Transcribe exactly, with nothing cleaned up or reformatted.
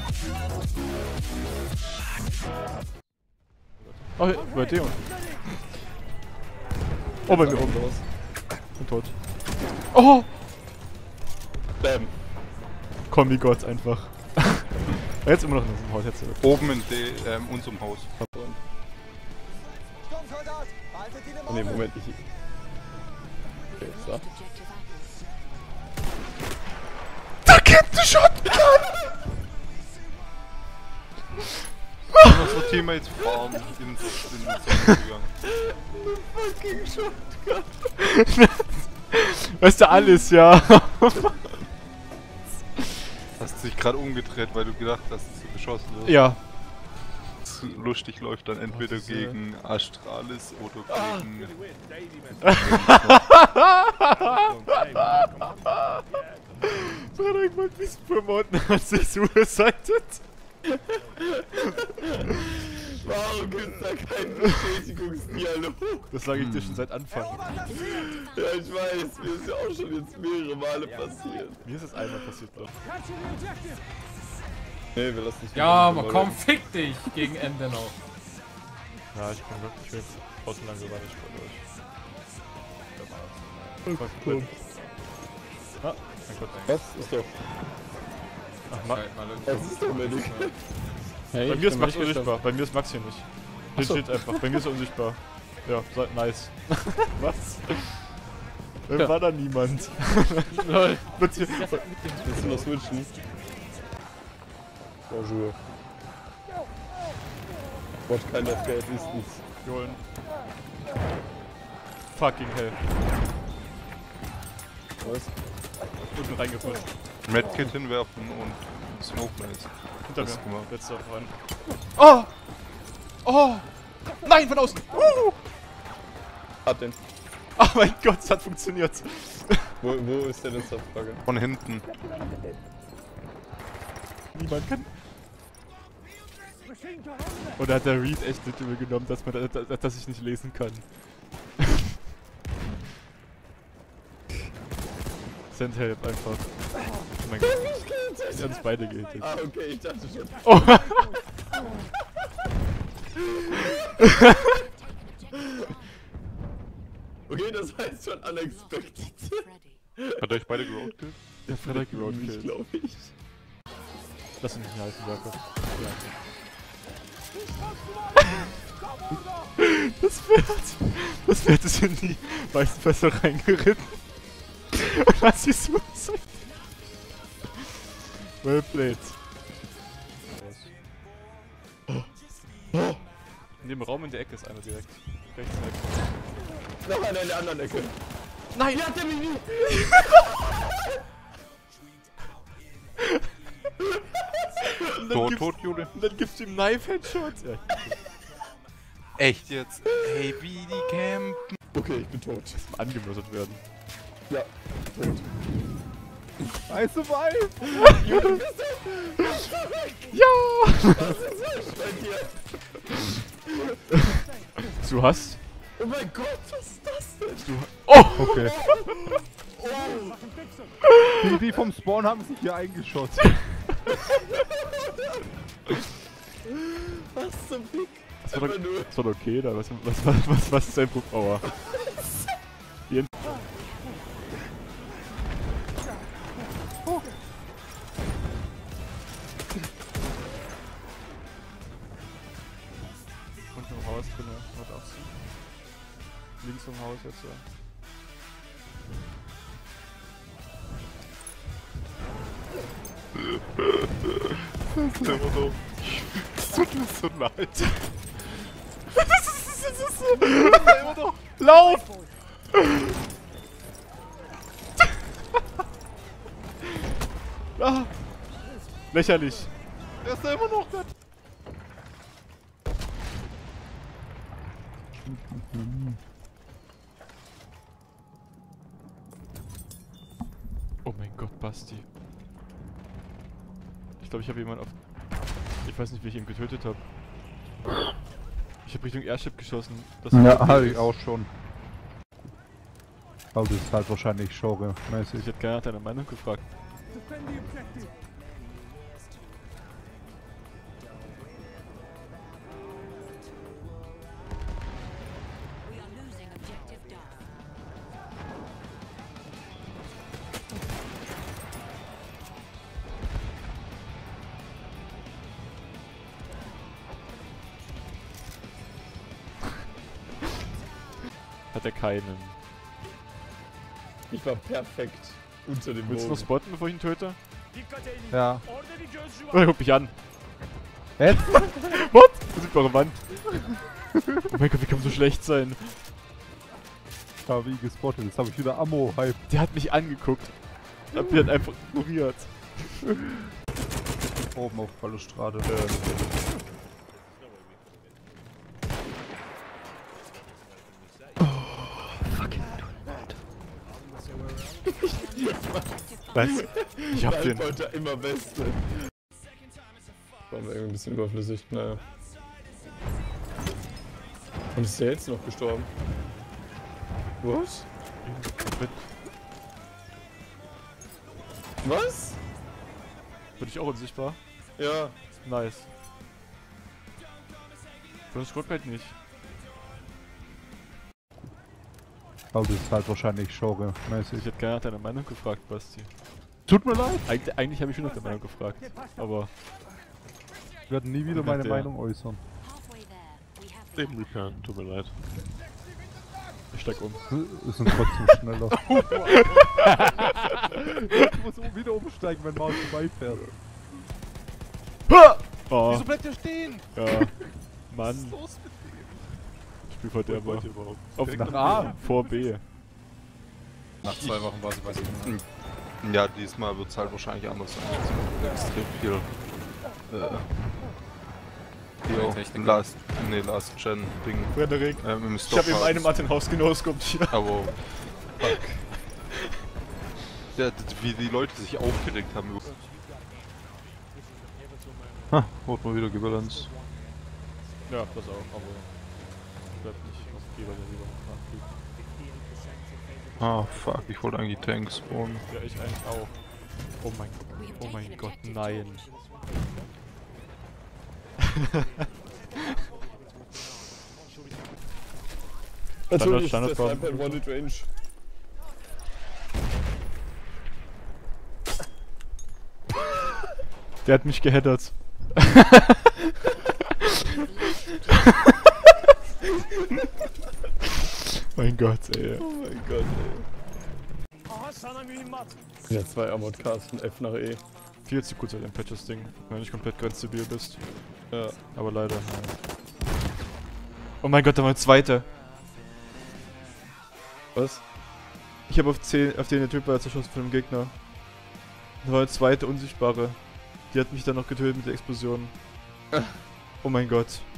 Oh, bei Theo. Oh, bei mir oben raus. Bin tot. Oh! Bam. Kombi Gott einfach. Jetzt immer noch in unserem Haus. Jetzt Oben in de, ähm, unserem Haus. Oh ne, Moment, ich... Okay, so. Da gibt es Shotgun! Unsere Teammates fahren in den Sonnenuntergang. Fucking Shotgun! Weißt du alles, ja? Hast dich gerade umgedreht, weil du gedacht hast, dass du geschossen wirst. Ja. Lustig läuft dann entweder oh, gegen Astralis oder ah. gegen... Frederik wollte mich promoten, als sich suicided. Warum gibt's da keinen Bestätigungsdialog? Das sage ich dir schon seit Anfang. Ja, ich weiß, mir ist ja auch schon jetzt mehrere Male passiert. Mir ist es einmal passiert, glaube ich. Nee, wir lassen nicht. Ja, aber komm, fick dich gegen Ende noch. Ja, ich bin wirklich jetzt außen lang gewartet von euch. Cool. Ah, mein Gott. Was? Ist doch. Ach, Ma Das ist doch Medic. Hey, bei mir ist Max unsichtbar. Bei mir ist Max hier nicht. Legit einfach. Bei mir ist er unsichtbar. Ja, so, nice. Was? Dann Ja. war da niemand. Lol. Willst du Willst du noch switchen? Bonjour. What kind of bad is this? Jolen. Fucking hell. Was? Unten reingepusht. Medkit hinwerfen und Smoke Blaze. Hinter Das mir. gemacht. Letzter rein. Oh! Oh! Nein, von außen! Uh! Hab den. Oh mein Gott, es hat funktioniert. Wo, wo ist der denn zur Frage? Von hinten. Niemand kann. Oder hat der Reed echt nicht übergenommen, dass, man, dass, dass ich nicht lesen kann? Send help einfach. Oh mein Gott. Ich hab uns beide gehittet. Ah, okay, ich dachte schon. Oh. Okay, das heißt schon unexpected. Hat euch beide geroadkillt? Der Frederik Roadkill. Glaube ich. Lass ihn nicht heißen, Jakob. Ja. Das Pferd! Das Pferd ist in die Weißenfässer reingeritten. Und hat sie so gezeigt. Well played. In dem Raum in der Ecke ist einer direkt. Rechts, rechts. Noch einer in der anderen Ecke. Nein! Ja, der Mini! Tot, tot, Jule. Und dann gibst du ihm Knife-Headshot. Ja. Echt jetzt? Ey, wie die campen. Okay, ich bin tot. Erstmal angemördert werden. Ja, tot. I survive! Jule, bist du? Ja! Was ist los bei dir? Du hast? Oh mein Gott, was ist das denn? Du oh! Okay. Oh! Die, die vom Spawn haben sich hier eingeschossen. Was zum Fick? Das war, doch, Einfach nur. das war doch okay, da. Was, was, was, was, was ist dein Problem? Aua. Jeden Und im Haus drin, hat auch so. Links vom Haus jetzt so. Das ist immer so. Es tut mir so leid. Das ist, das ist so. Immer noch. Lauf! Ah. Lächerlich. Er ist da immer noch da. Oh mein Gott, Basti. Ich glaube, ich habe jemanden auf... Ich weiß nicht, wie ich ihn getötet habe. Ich habe Richtung Airship geschossen. Das Ja, habe ich auch schon. Aber das ist halt wahrscheinlich Ich Genre-mäßig. hätte gerne nach deiner Meinung gefragt. hat er keinen. Ich war perfekt unter dem Willst du noch Bogen. spotten, bevor ich ihn töte? Ja. Oh, er guckt mich an. Jetzt? What? Unsichtbare Wand. Oh mein Gott, wie kann man so schlecht sein? Ich habe ihn gespottet. Jetzt habe ich wieder Ammo-Hype. Der hat mich angeguckt. Hab ihn halt einfach ignoriert. Oben auf Balustrade. Was? Ich hab den. Heute immer Beste. War mir irgendwie ein bisschen überflüssig, naja. Und ist der jetzt noch gestorben? Was? Was? Bin ich auch unsichtbar? Ja. Nice. Für das Rückwelt nicht. Aber das ist halt wahrscheinlich Genre-mäßig. Ich hätte gerne nach deiner Meinung gefragt, Basti. Tut mir leid. Eig eigentlich habe ich schon nach deiner Meinung gefragt. Aber Ich werde nie wieder Ja, meine der. Meinung äußern. Eben Return, tut mir leid. ich steig um. Ist sind trotzdem schneller. Ich muss um- wieder umsteigen, wenn Maus vorbeifährt. Oh, Wieso bleibt der stehen? ja. Mann. Ich spiel vor der aber. überhaupt? Auf Nach A. Vor B. Nach zwei Wochen war sie, weiß ich nicht. Ja, diesmal wird es halt wahrscheinlich anders sein. Jetzt extrem viel. Äh. Jo, Technik. Last, nee, Last Gen Ding. Frederik. Ähm, im Ich hab eben Stockhaus. eine Martin Haus genoskoppt hier. Aber. Fuck. Ja, d- wie die Leute sich aufgeregt haben. Ha, wurde mal wieder gebalanced. Ja, pass auf, aber. Bleib nicht auf B, weil der lieber nachfliegt. Ah, fuck, ich wollte eigentlich Tanks spawnen. Ja, ich eigentlich auch. Oh mein Gott. Oh mein Gott, nein. Natürlich, Standard das Bomb. Sniper in One Range. Der hat mich geheadert. Mein Gott, ey. Oh mein Gott, ey. Ja, zwei Armored Cars von F nach E. Viel zu gut seit dem Patches-Ding, wenn du nicht komplett grenzstabil bist. Ja. Aber leider, nein. Oh mein Gott, da war ein zweiter. Was? Ich habe auf, zehn, auf den der Typ war zerschossen von dem Gegner. Da war eine zweite Unsichtbare. Die hat mich dann noch getötet mit der Explosion. Oh mein Gott.